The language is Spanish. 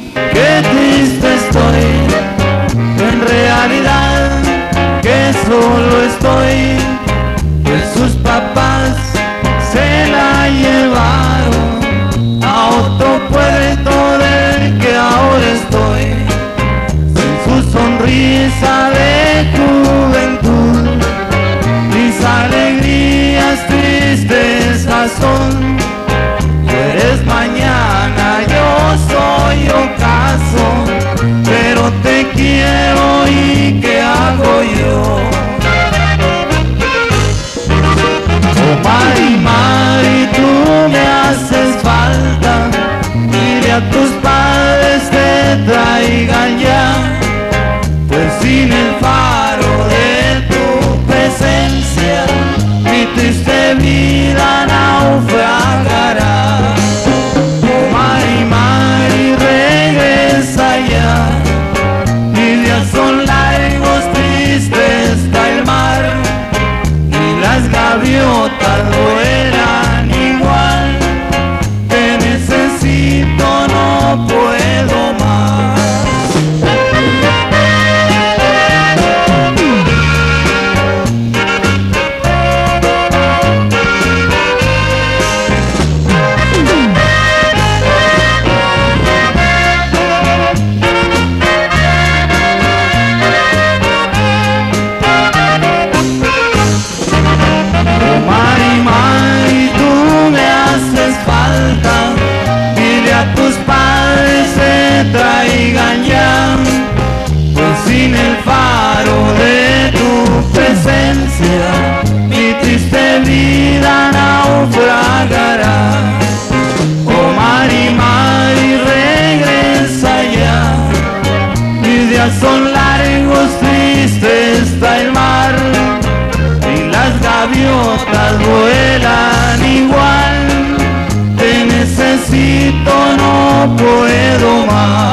qué triste estoy, en realidad que solo estoy, pues sus papás se la llevaron a otro puerto del que ahora estoy, sin su sonrisa de juventud, mis alegrías tristezas son. Tú eres mañana, yo soy ocaso, pero te quiero y ¿qué hago yo? Oh Mari, Mari, tú me haces falta, dile a tus padres que traigan ya, pues sin el faro de tu presencia mi triste vida naufragará. Oh Mari, Mari, regresa ya, mis días son largos, triste está el mar, y las gaviotas vuelan igual, te necesito, no puedo más. Traigan ya, pues sin el faro de tu presencia mi triste vida naufragará. Oh Mari, Mari, regresa ya, mis días son largos, triste está el mar, y las gaviotas vuelan igual, te necesito, no puedo más.